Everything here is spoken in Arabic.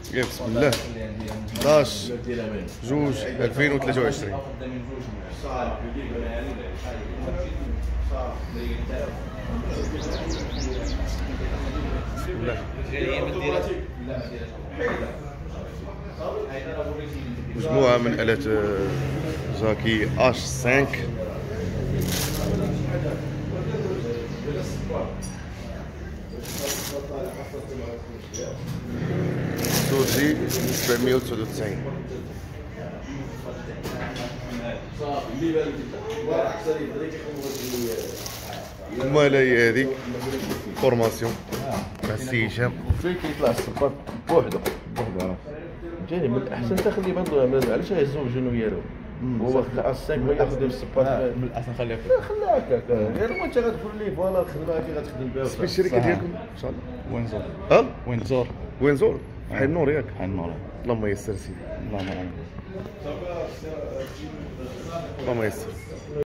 يا بسم الله. 11 جوج 2023. بسم الله. مجموعة من آلات جاكي H5 سوزي 799. المالية هذيك فورماسيون مع السي هشام. فين كيطلع الصباط بوحدو فهمتيني. من الاحسن تخلي برضه علاش غيزوجوا وياهم هو خلى الساك ما ياخذ الصباط. من الاحسن خليها خليها هكاك غير انت غتقول لي فوالا الخدمه كي غتخدم بها. اسم الشركة ديالكم ان شاء الله؟ وينزور. ها؟ وينزور. وينزور حي النور ياك؟ حي النور. اللهم يسر سيدي. اللهم اللهم يسر.